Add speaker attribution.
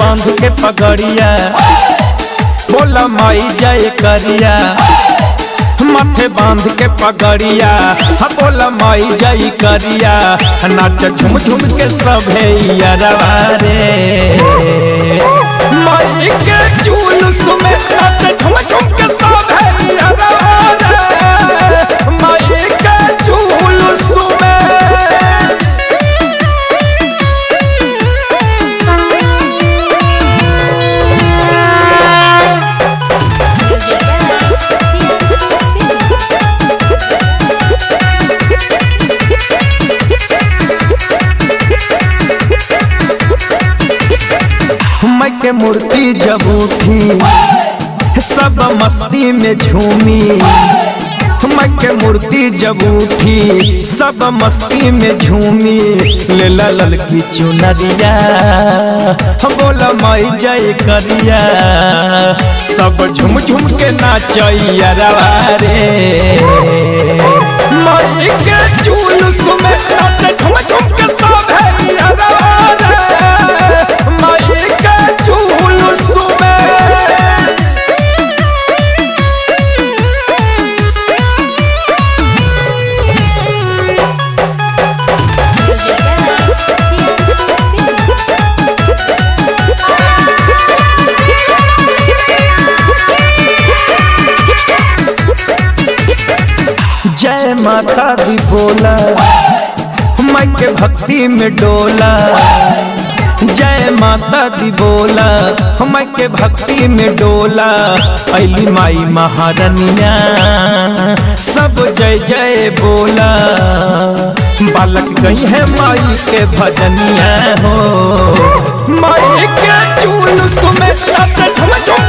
Speaker 1: बांध के पगड़िया बोला माई जय करिया, माथे बांध के पगड़िया बोला माई जय करिया, नाच झुम झुम के सभे यारवा रे माई के जुलूस में नाच झुम झुम के सभे यारवा रे माई के जुलूस में। माई के मूर्ति जब उठी सब मस्ती में झूमी, माई के मूर्ति जब उठी सब मस्ती में झूमी, लेला ललकी चुनरिया बोला माई जय करिया, सब झुम झुम के नाचैया रे माई के जुलूस में नाच झुम झुम के सभे यारवा रे माई के जुलूस में। जय माता दी बोला माई के भक्ति में डोला, जय माता दी बोला माई के भक्ति में डोला, अली माई महारनिया सब जय जय बोला, बालक गई है माई के भजनिया हो माई के जुलूस में झुम झुम